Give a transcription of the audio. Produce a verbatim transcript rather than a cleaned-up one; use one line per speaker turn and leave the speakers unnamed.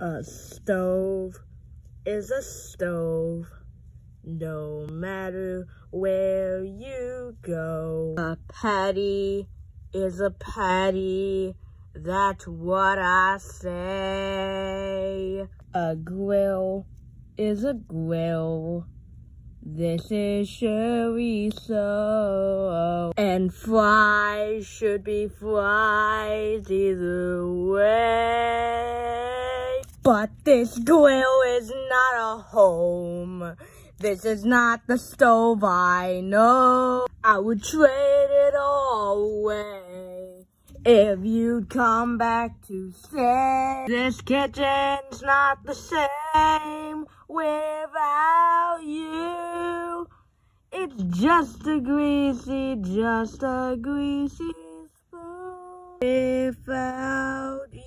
A stove is a stove, no matter where you go. A patty is a patty, that's what I say. A grill is a grill, this is surely so. And fries should be fries either way. But this grill is not a home. This is not the stove I know. I would trade it all away if you'd come back to say this kitchen's not the same without you. It's just a greasy, just a greasy spoon without you.